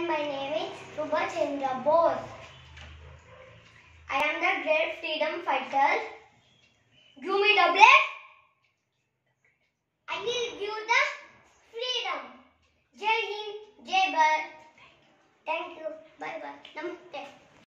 everyone, my name is chandrabose. I am the great freedom fighter. Give me the blade. I will give the freedom. Jai Hind, Jai Bharat. Thank you. Bye bye. Namaste.